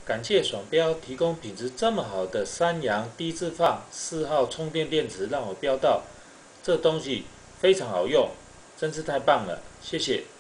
感谢爽标提供品质这么好的三阳低置放4号充电电池，让我标到，这东西非常好用，真是太棒了，谢谢。